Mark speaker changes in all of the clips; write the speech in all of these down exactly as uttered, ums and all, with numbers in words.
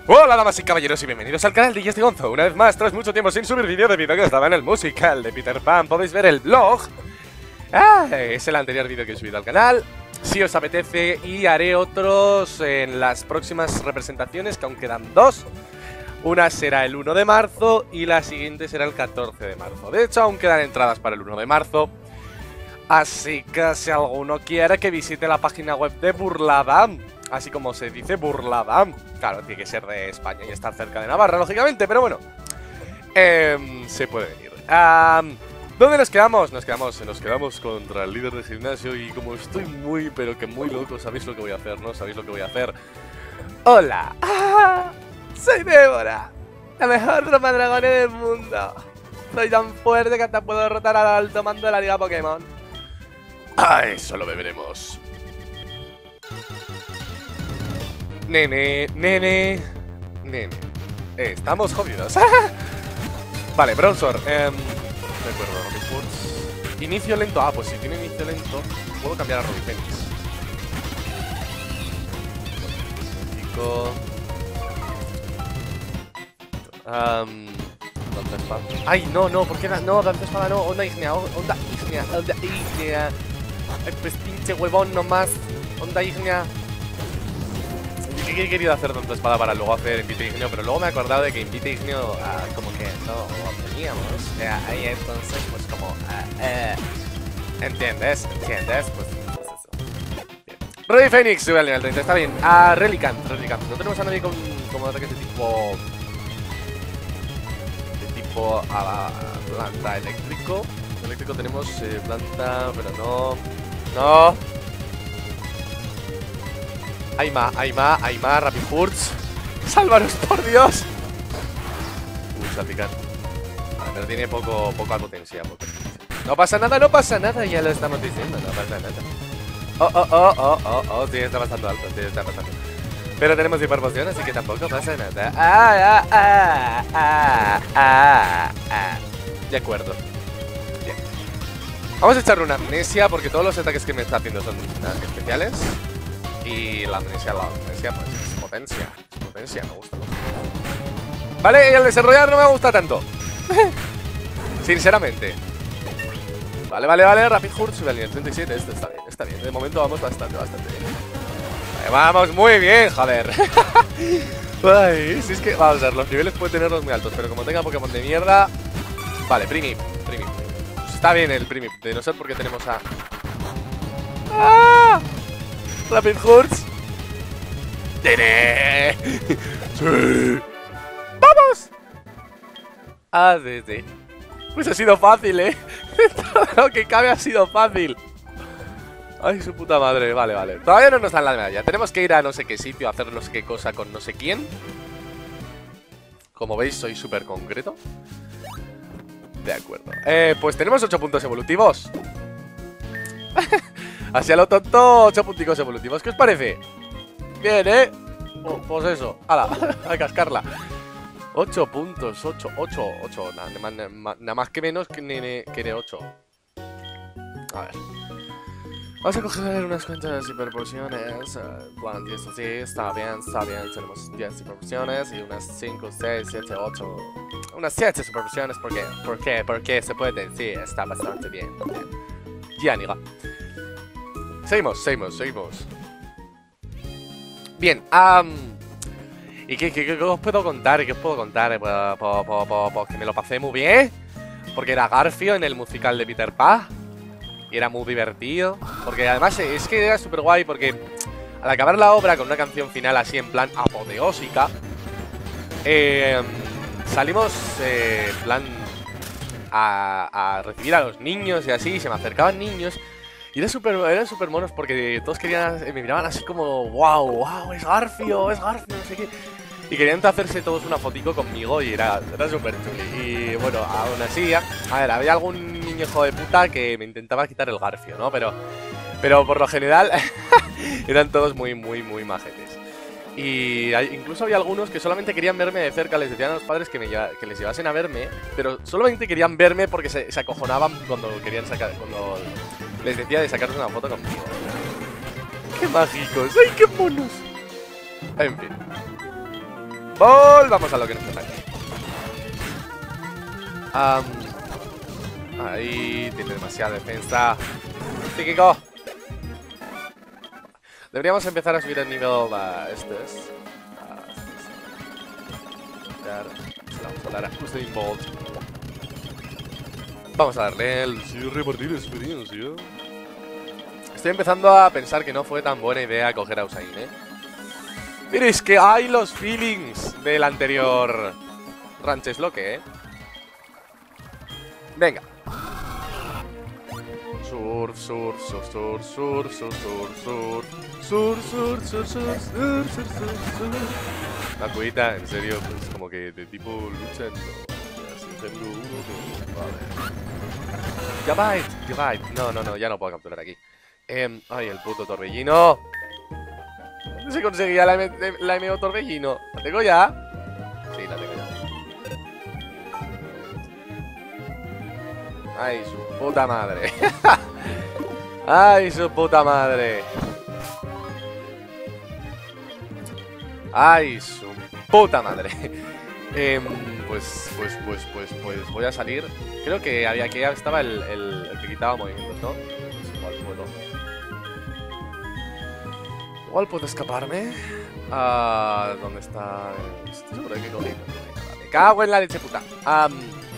Speaker 1: Hola damas y caballeros y bienvenidos al canal de Jesse Gonzo. Una vez más, tras mucho tiempo sin subir vídeo debido a que estaba en el musical de Peter Pan, podéis ver el vlog. Ah, es el anterior vídeo que he subido al canal. Si os apetece, y haré otros en las próximas representaciones, que aún quedan dos. Una será el uno de marzo y la siguiente será el catorce de marzo. De hecho, aún quedan entradas para el uno de marzo. Así que si alguno quiere que visite la página web de Burlada, así como se dice Burlada, claro, tiene que ser de España y estar cerca de Navarra, lógicamente, pero bueno, eh, se puede venir. Um, ¿Dónde nos quedamos? Nos quedamos, nos quedamos contra el líder de gimnasio y como estoy muy, pero que muy loco, ¿sabéis lo que voy a hacer, no? ¿Sabéis lo que voy a hacer? ¡Hola! ¡Ah! ¡Soy Débora! La mejor Roma Dragones del mundo. Soy tan fuerte que hasta puedo derrotar al alto mando de la Liga Pokémon. ¡Ah! Eso lo veremos. Nene, nene, nene. Eh, estamos jodidos. Vale, Bronzor. Eh, de acuerdo, Rocky Force. Inicio lento. Ah, pues si tiene inicio lento, puedo cambiar a Rocky Phoenix. Chico. Um, Danza Espada. Ay, no, no, ¿por qué no? No, Danza Espada no. Onda Ignea, Onda Ignea, Onda Ignea. Ay, pues pinche huevón nomás. Onda Ignea. He querido hacer Danza Espada para luego hacer Invite Igneo, pero luego me he acordado de que Invite Igneo ah, como que no lo teníamos. Eh, ahí entonces, pues como... Uh, eh, ¿Entiendes? ¿Entiendes? Pues, pues eso. Bien. Rocky Phoenix sube al nivel treinta, está bien. A Relicanth, Relicanth. No tenemos a nadie con como ataques de tipo... De tipo a la planta eléctrico. Eléctrico tenemos eh, planta, pero no... No... Aima, Aima, Aima, Rapid Hurts. ¡Sálvanos, por Dios! Uy, se pican. Vale, pero tiene poco, poca potencia, poca potencia. No pasa nada, no pasa nada, ya lo estamos diciendo, no pasa nada. Oh, oh, oh, oh, oh, oh, sí, está bastante alto, sí, está bastante. Pero tenemos hiperpoción, así que tampoco pasa nada. Ah, ah, ah, ah, ah, ah. De acuerdo. Bien. Vamos a echarle una amnesia, porque todos los ataques que me está haciendo son uh, especiales. Y la amnesia, la amnesia, pues es potencia. Es potencia, me gusta. Vale, y el desarrollar no me gusta tanto. Sinceramente. Vale, vale, vale. Rapid Hurts sube al nivel treinta y siete. Esto está bien, está bien. De momento vamos bastante, bastante bien. Vale, vamos muy bien, joder. Ay, si es que, vamos a ver, los niveles pueden tenerlos muy altos, pero como tenga Pokémon de mierda. Vale, Primip, Primip. Pues está bien el Primip, de no ser porque tenemos a. ¡Ah! Rapid Hurts. ¡Tene! ¡Sí! ¡Vamos! Ah, sí, sí. Pues ha sido fácil, ¿eh? Todo lo que cabe ha sido fácil. Ay, su puta madre. Vale, vale. Todavía no nos dan la medalla. Tenemos que ir a no sé qué sitio a hacer no sé qué cosa con no sé quién. Como veis, soy súper concreto. De acuerdo. Eh, pues tenemos ocho puntos evolutivos. Así a lo tonto, ocho punticos evolutivos. ¿Qué os parece? Bien, ¿eh? Oh, pues eso, hala, a cascarla. ocho puntos, ocho, ocho, ocho. Nada, nada más que menos que de que ocho. A ver. Vamos a coger unas cuantas hiperporciones. Plan, diez así, está bien, está bien. Tenemos diez hiperporciones y unas cinco, seis, siete, ocho. Unas siete hiperporciones, ¿por qué? ¿Por qué? Porque se puede, sí, está bastante bien. Ya, niga. Seguimos, seguimos, seguimos. Bien, um, ¿y qué, qué, qué os puedo contar? ¿Qué os puedo contar? Pues, pues, pues, pues, pues que me lo pasé muy bien. Porque era Garfio en el musical de Peter Pan. Y era muy divertido. Porque además es que era súper guay porque al acabar la obra con una canción final así en plan apoteósica, eh, salimos eh, en plan a, a recibir a los niños y así. Se me acercaban niños. Y era súper eran súper monos porque todos querían, me miraban así como wow, wow, es Garfio, es Garfio, no sé qué. Y querían hacerse todos una fotico conmigo y era, era súper chuli. Y bueno, aún así, a ver, había algún niño hijo de puta que me intentaba quitar el Garfio, ¿no? Pero, pero por lo general eran todos muy, muy, muy majetes. Y hay, incluso había algunos que solamente querían verme de cerca, les decían a los padres que, me, que les llevasen a verme, pero solamente querían verme porque se, se acojonaban cuando querían sacar, cuando les decía de sacarse una foto conmigo. ¡Qué mágicos! ¡Ay, qué monos! En fin. Volvamos a lo que nos toca. Um, ahí tiene demasiada defensa. Psíquico. Deberíamos empezar a subir el nivel a estos. A estos. Vamos a dar a Usain Bolt. Vamos a darle el sí, repartir experiencia. Estoy empezando a pensar que no fue tan buena idea coger a Usain, ¿eh? Pero es que hay los feelings del anterior Ranchesloque, ¿eh? Venga. Sur, sur, sur, sur, sur, sur, sur, sur, sur, sur, sur, sur, sur, sur, sur, sur. La cuita, en serio, pues como que de tipo luchando. Vale. Gabite, Gabite. No, no, no, ya no puedo capturar aquí. Eh, ay, el puto torbellino. ¿Dónde se conseguía la, M la M O torbellino? ¿La tengo ya? Sí, la tengo ya. Ay, su puta madre. Ay, su puta madre. Ay, su puta madre. eh, pues, pues, pues, pues, pues voy a salir. Creo que había que estaba el, el, el que quitaba movimientos, ¿no? Pues igual puedo. Igual puedo escaparme. Ah, ¿dónde está? Estoy seguro de que cogí. Me cago en la leche puta. Um,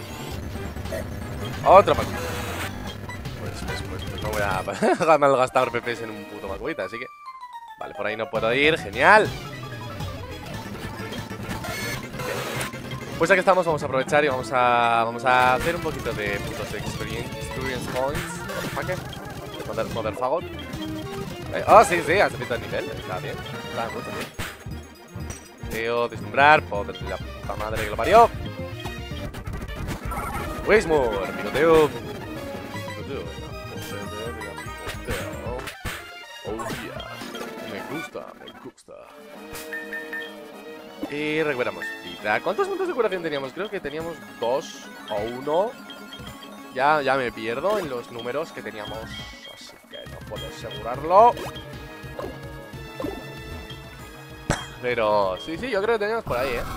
Speaker 1: Otro Macuita. Pues, pues, pues, pues no voy a malgastar P Ps en un puto Macuita, así que... Vale, por ahí no puedo ir, genial. Pues ya que estamos, vamos a aprovechar y vamos a vamos a hacer un poquito de puntos de experience, experience points. Mother, mother fagot. Eh, oh, sí, sí, has subido el nivel. Está bien, está mucho bien. Teo, deslumbrar, poder de la puta madre que lo parió. Wismore, piloteo. Piloteo, piloteo. Oh yeah. Me gusta, me gusta. Y recuperamos vida. ¿Cuántos puntos de curación teníamos? Creo que teníamos dos o uno. Ya, ya me pierdo en los números que teníamos. Así que no puedo asegurarlo. Pero sí, sí, yo creo que teníamos por ahí, ¿eh?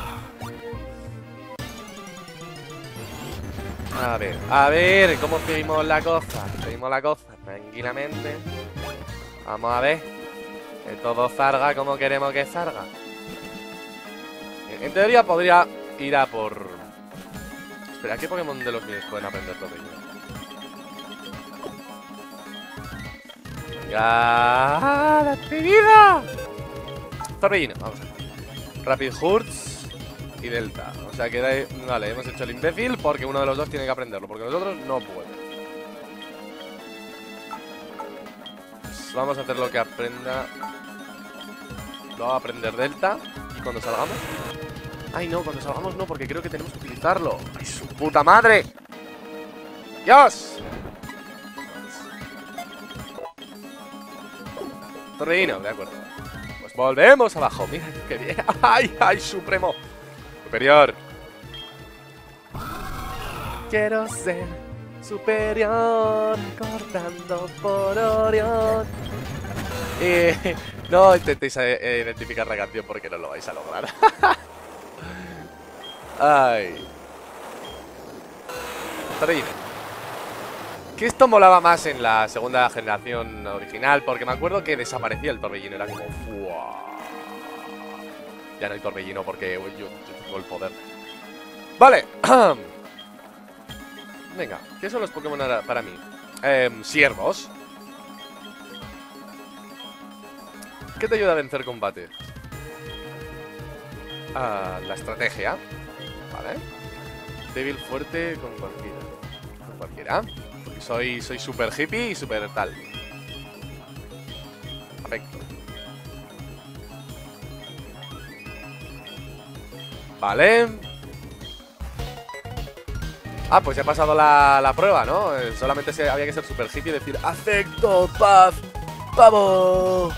Speaker 1: A ver, a ver, ¿cómo seguimos la cosa? Seguimos la cosa tranquilamente. Vamos a ver. Que todo salga como queremos que salga. En teoría podría ir a por... Espera, ¿qué Pokémon de los míos pueden aprender torbellino? ¡Venga! ¡Date vida! Torbellino, vamos a ver. Rapid Hurts y Delta. O sea que... De... Vale, hemos hecho el imbécil porque uno de los dos tiene que aprenderlo. Porque los otros no pueden. Pues vamos a hacer lo que aprenda... Lo va a aprender Delta. Y cuando salgamos... Ay, no, cuando salgamos no, porque creo que tenemos que utilizarlo. ¡Ay, su puta madre! ¡Dios! Torbellino, de acuerdo. Pues volvemos abajo. Mira qué bien. ¡Ay, ay, supremo! Superior. Quiero ser superior, cortando por Orión. Eh, no intentéis eh, identificar la canción porque no lo vais a lograr. Ay. Torbellino. Que esto molaba más en la segunda generación original, porque me acuerdo que desaparecía el torbellino. Era como... ¡Fua! Ya no hay torbellino porque yo, yo tengo el poder. Vale. Venga, ¿qué son los Pokémon para mí? Eh, Siervos. ¿Qué te ayuda a vencer combate? Ah, la estrategia. Vale. Débil, fuerte, con cualquiera. Con cualquiera. Porque soy, soy super hippie y super tal. Perfecto. Vale. Ah, pues ya ha pasado la, la prueba, ¿no? Eh, solamente se, había que ser super hippie y decir afecto, paz, pavo.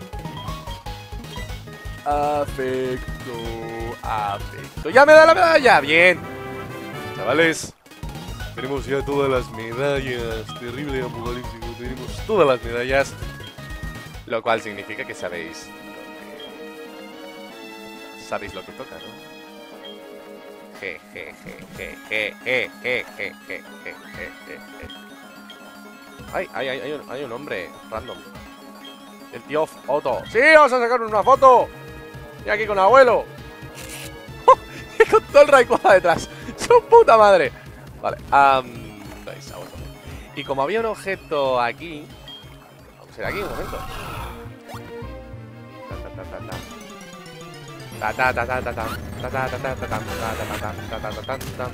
Speaker 1: Afecto, afecto. ¡Ya me da la medalla! ¡Bien! Chavales, tenemos ya todas las medallas. Terrible apocalíptico. Tenemos todas las medallas. Lo cual significa que sabéis lo que... sabéis lo que toca, ¿no? Je, je, je, je, je, je, je, je, je, je, je, je. Ay, ay, ay, hay un, hay un hombre random. El tío Otto. ¡Sí, vamos a sacar una foto! Y aquí con abuelo. Y con todo el Rayquaza detrás. ¡Su puta madre! Vale, um, y como había un objeto aquí, vamos a ir aquí un momento. Ta ta ta ta ta ta ta ta ta ta ta ta ta ta ta.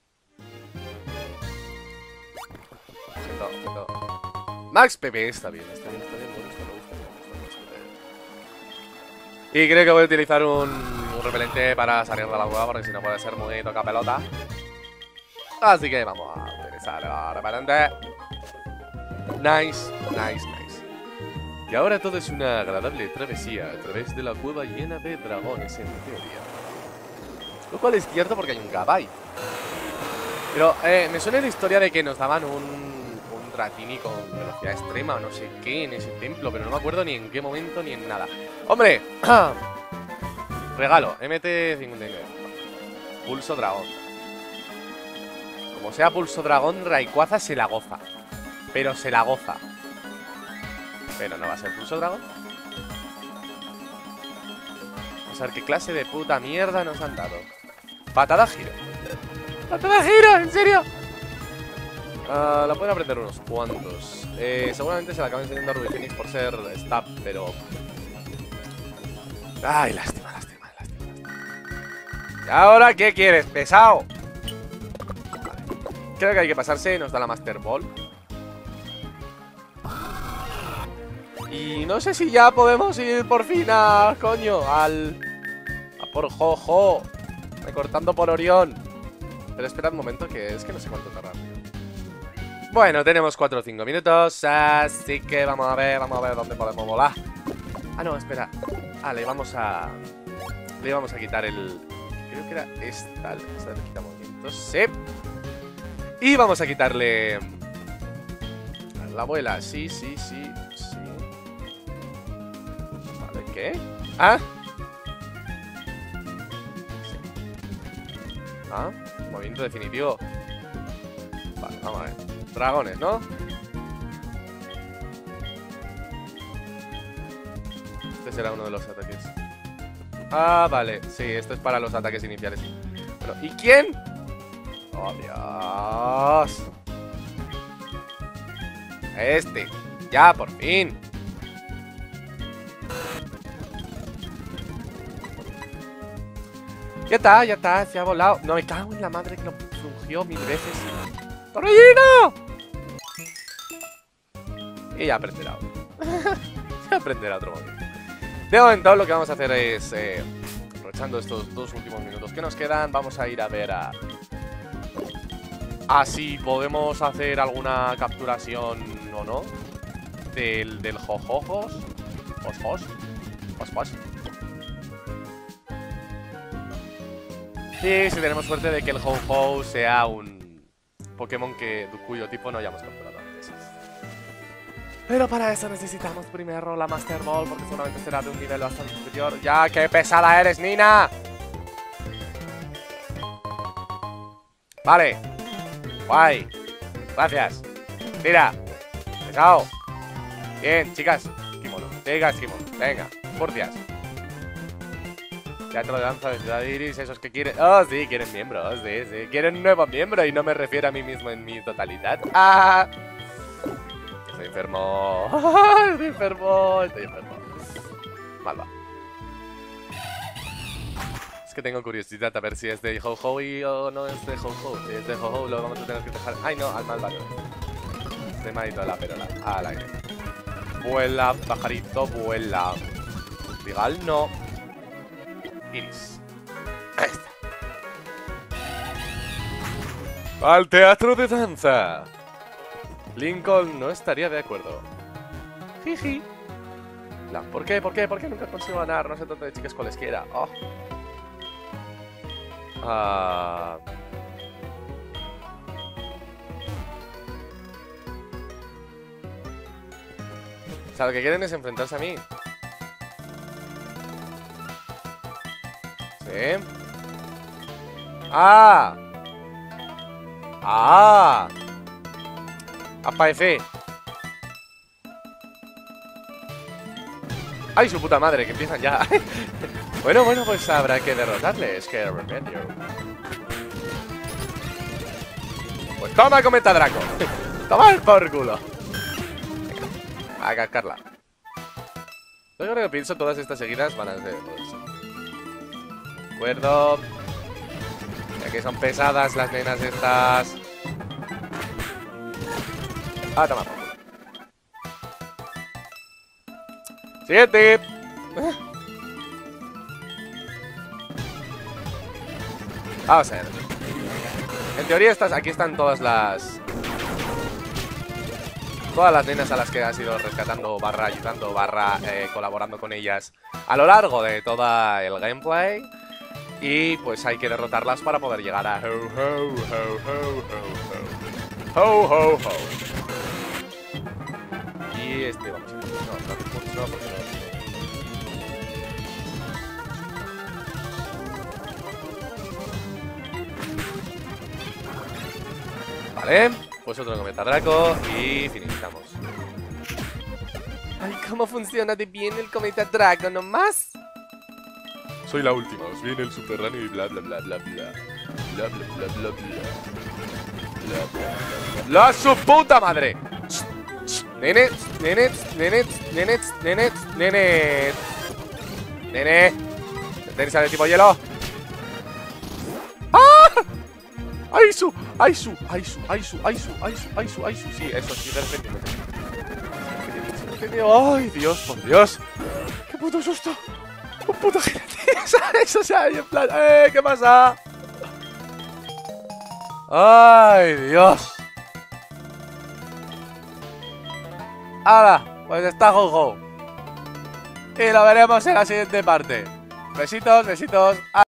Speaker 1: Objeto, objeto. Max P P, está bien, está bien, está bien, me gusta, me gusta, me gusta, me gusta. Y creo que voy a utilizar un, un repelente para salir de la cueva, porque si no puede ser muy toca pelota. Así que vamos a utilizar el repelente. Nice, nice, nice. Y ahora todo es una agradable travesía a través de la cueva llena de dragones en teoría. Lo cual es cierto porque hay un Gabay. Pero eh, me suena la historia de que nos daban un, un Dratini con velocidad extrema o no sé qué en ese templo, pero no me acuerdo ni en qué momento ni en nada. ¡Hombre! Regalo, M T cincuenta y nueve. Pulso dragón. Como sea pulso dragón, Rayquaza se la goza. Pero se la goza. Pero no va a ser pulso dragón. Vamos a ver qué clase de puta mierda nos han dado. Patada giro. ¡Patada giro! ¿En serio? Uh, la pueden aprender unos cuantos. Eh, seguramente se la acaban enseñando a Ruby Phoenix por ser stab, pero... Ay, lástima, lástima, lástima, lástima. ¿Y ahora qué quieres, pesado? Vale. Creo que hay que pasarse. Nos da la Master Ball. Y no sé si ya podemos ir por fin a... Coño, al... A por Jojo. Recortando por Orión. Pero esperad un momento, que es que no sé cuánto tarda. Bueno, tenemos cuatro o cinco minutos. Así que vamos a ver, vamos a ver dónde podemos volar. Ah, no, espera. Ah, le vamos a... Le vamos a quitar el... Creo que era esta. Esta le quita movimientos. Sí. Y vamos a quitarle... La abuela, sí, sí, sí, sí. Vale, ¿qué? Ah. Sí. Ah, movimiento definitivo. Vale, vamos a ver. Dragones, ¿no? Este será uno de los ataques. Ah, vale. Sí, esto es para los ataques iniciales. Bueno, ¿y quién? ¡Oh, Dios! Este. Ya, por fin. Ya está, ya está. Se ha volado. No, me cago en la madre que lo surgió mil veces. ¡Torbellino! Y ya aprenderá. Ya aprenderá otro momento. De momento lo que vamos a hacer es, eh, aprovechando estos dos últimos minutos que nos quedan, vamos a ir a ver a... A si podemos hacer alguna capturación o no del, del Jojojos. Jos, jos, jos. Y si tenemos suerte de que el Ho-Ho sea un Pokémon que, cuyo tipo no hayamos capturado antes. Pero para eso necesitamos primero la Master Ball, porque seguramente será de un nivel bastante superior. ¡Ya, qué pesada eres, Nina! Vale. Guay. Gracias. Tira. Pesado. Bien, chicas. Kimono. Chicas, kimono. Venga, furcias. Teatro de danza de Ciudad Iris, esos que quieren... Oh, sí, quieren miembros, sí, sí. Quieren un nuevo miembro y no me refiero a mí mismo en mi totalidad. ¡Ah! Estoy enfermo. Estoy enfermo. Estoy enfermo. Malva. Es que tengo curiosidad a ver si es de Ho-Ho y o no es de Ho-Ho. Si es de Ho-Ho lo vamos a tener que dejar... Ay, no, al Malva no. Este malito de la perola. Al aire. Vuela, pajarito, vuela. Rigal, no. Iris. Ahí está. Al teatro de danza. Lincoln no estaría de acuerdo. Jiji. ¿Por qué? ¿Por qué? ¿Por qué nunca consigo ganar? No se trata de chicas cualesquiera. Oh. Ah. O sea, lo que quieren es enfrentarse a mí. Sí. ¡Ah! ¡Ah! Aparece. ¡Ay, su puta madre! Que empiezan ya. Bueno, bueno, pues habrá que derrotarles. ¡Qué remedio! Pues toma, cometa Draco. Toma el por culo. A cascarla. Yo creo que pienso todas estas seguidas van a ser. Pues, de acuerdo. Ya que son pesadas las nenas estas. Ah, toma. Siguiente. Vamos a ver. En teoría estas, aquí están todas las... Todas las nenas a las que has ido rescatando, barra ayudando, barra eh, colaborando con ellas a lo largo de todo el gameplay. Y pues hay que derrotarlas para poder llegar a ho ho ho ho ho ho ho ho ho. Y este vamos a... No, no, no, porque no. Vale, pues otro cometa Draco y finalizamos. Ay, ¿cómo funciona de bien el cometa Draco nomás? Soy la última, os viene el subterráneo y bla bla bla bla bla. Bla bla bla bla bla. Bla bla bla. ¡La su puta madre! Nenets, nenets, nenets, nenets, nenets, nenets. Nene. Detensa de tipo hielo. ¡Ah! ¡Aisu! ¡Aisu! ¡Aisu! ¡Aisu! ¡Aisu! ¡Aisu! ¡Aisu! ¡Aisu! Sí, eso sí, perfecto. ¡Ay, Dios, por Dios! ¡Qué puto susto! ¡Un puto gigante! Eso se ha ido en plan... ¡Eh! ¿Qué pasa? ¡Ay, Dios! ¡Hala! Pues está Jojo. Y lo veremos en la siguiente parte. Besitos, besitos.